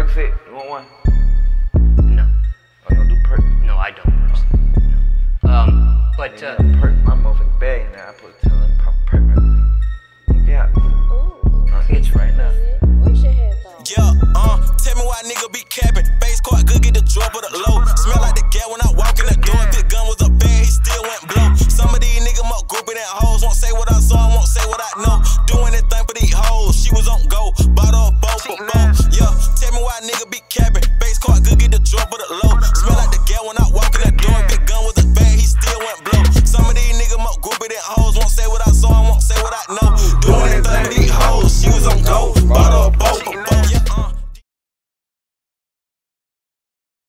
Percocet? You want one? No. Oh, you don't do perk? No, I don't personally. No. But perk, my motherfucking bag in there. I put tell them pop perk right now. Yeah. I'm itch right now. Where's your headphones? Yeah, tell me why nigga be capping. Base court good, get the drop of the low. Smell like the gas when I walk in the door. Big gun was a bad, he still went blow. Some of these niggas more groupie than hoes. Won't say what I saw, won't say what I know. Doing